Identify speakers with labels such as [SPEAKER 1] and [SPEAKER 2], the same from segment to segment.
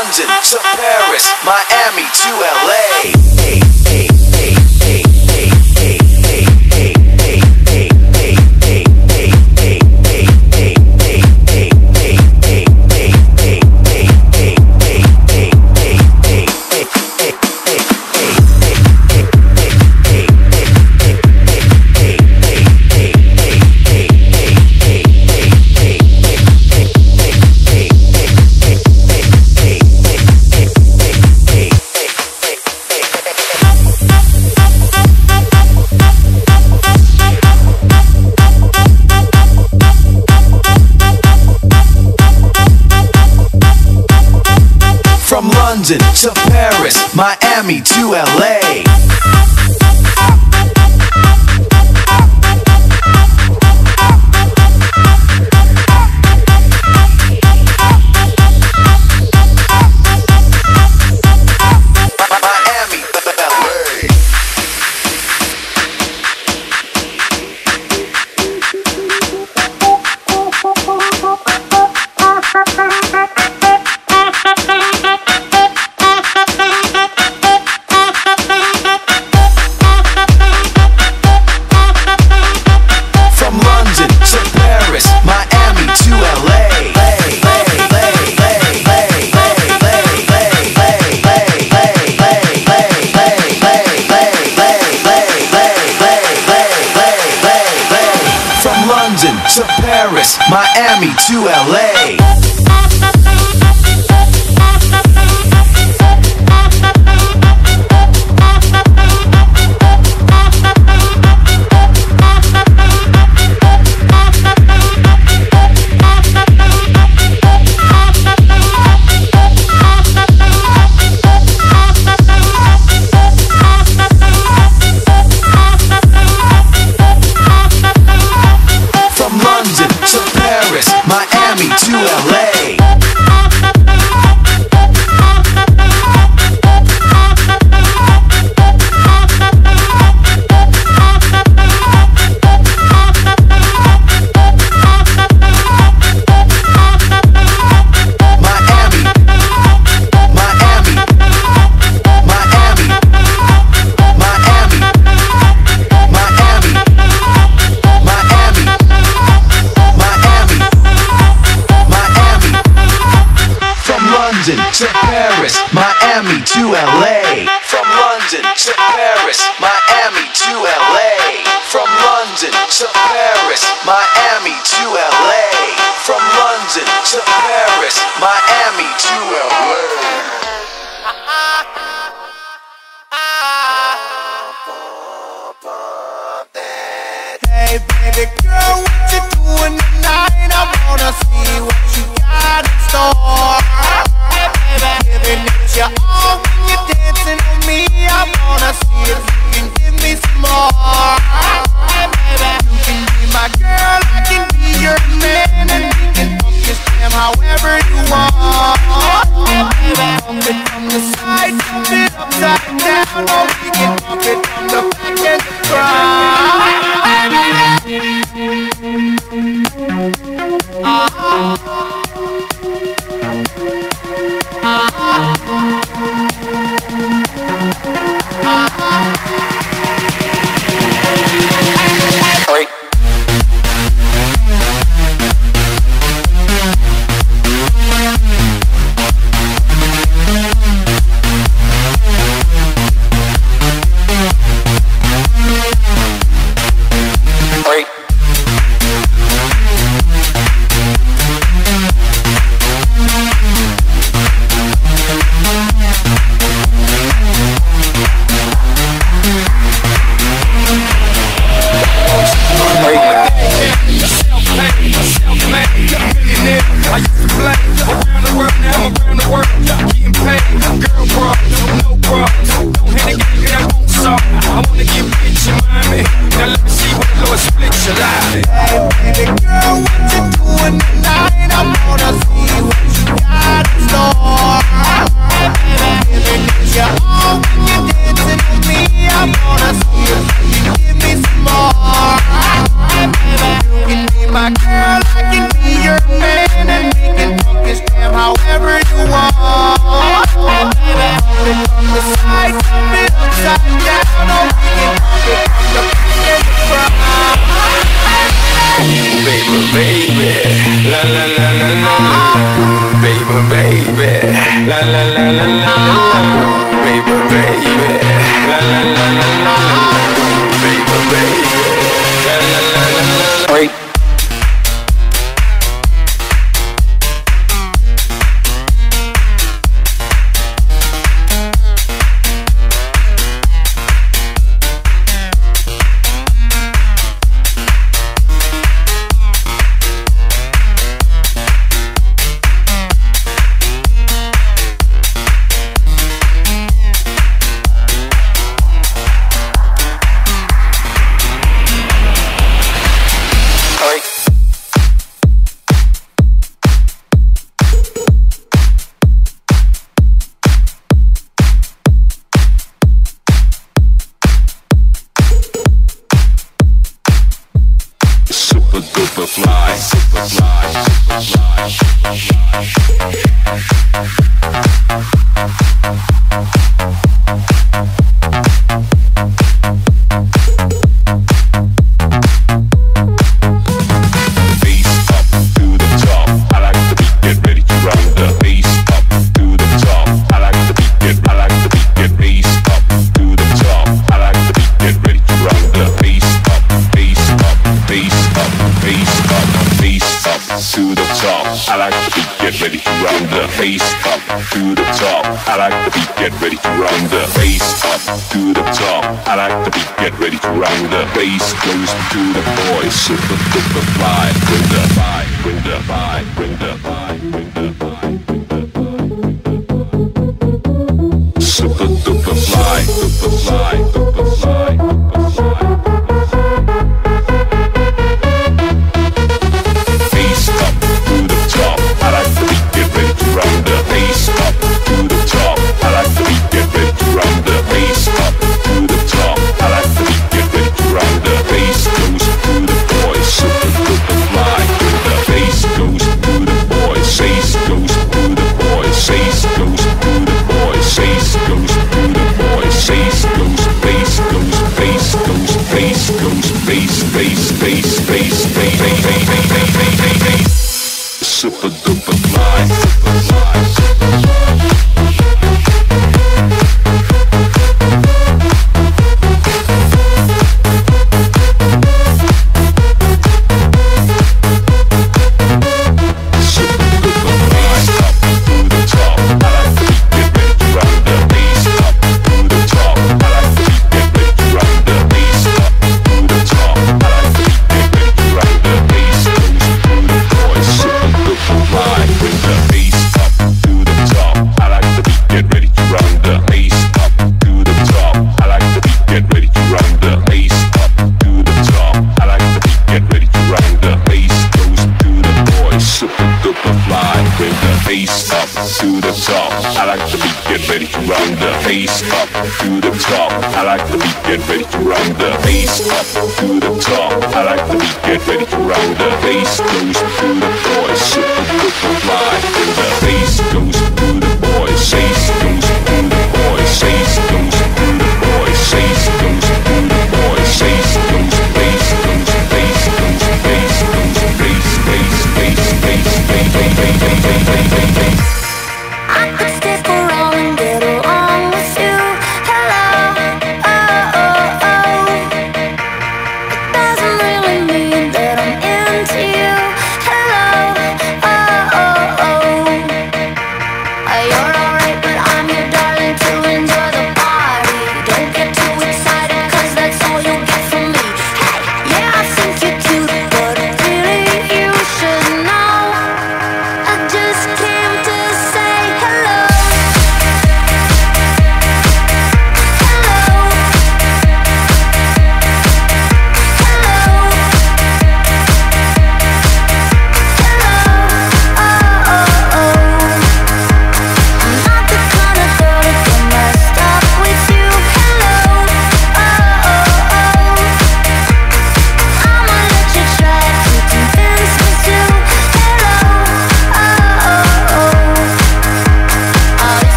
[SPEAKER 1] London to Paris, Miami to LA. From London to Paris, Miami to LA. To Paris, Miami to LA. Miami to LA. To Paris, Miami to LA. From London to Paris, Miami to LA. From London to Paris, Miami to LA. From London to Paris, Miami to LA.
[SPEAKER 2] Hey baby girl, what you doing tonight? I wanna see what you got in store. Giving it your all when you're dancing with me. I wanna see if you can give me some more. Hey baby, you can be my girl, I can be your man, and we can pump this jam however you want. Hey baby, pump it from the side, pump it upside down, or we can pump it from the back and the front. My girl, I can be your man, and we can focus, damn how
[SPEAKER 3] I could stay around and get along with you. Hello, oh, oh, oh. It doesn't really mean that I'm into you. Hello, oh, oh.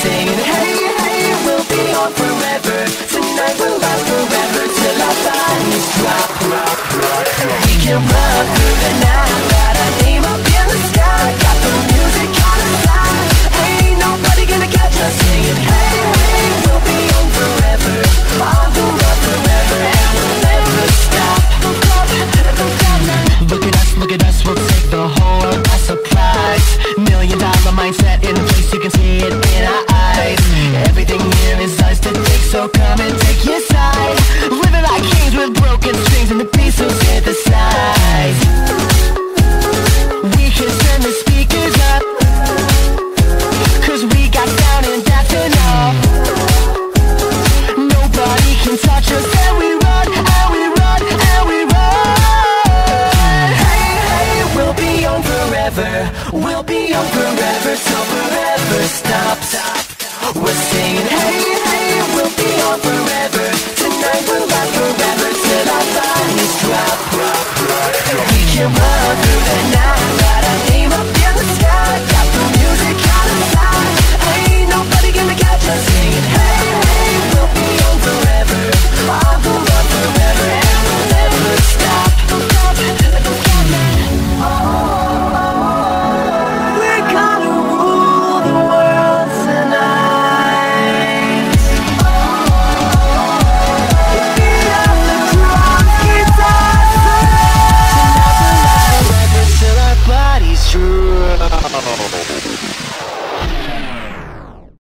[SPEAKER 4] singing, hey, hey, we'll be on forever. Tonight will last forever till our bodies drop. We can run through the night, got our name up in the sky. Got the music on the side, ain't nobody gonna catch us singing, hey, hey, we'll be on forever. On the run forever, and we'll never stop. Look at us, we'll take the whole world by surprise. $1 million mindset in place, you can see it in our eyes. Everything here is ours to take, so come and take your side. Living like kings with broken strings and the beat so synthesized. We can turn the speakers up, 'cause we got sound and that's enough. Nobody can touch us, and we run, and we run, and we run. Hey, hey, we'll be on forever. We'll be on forever, so forever stops. We're singing, hey, hey, we'll be on forever. Tonight will last forever till our bodies drop. We can run through the night.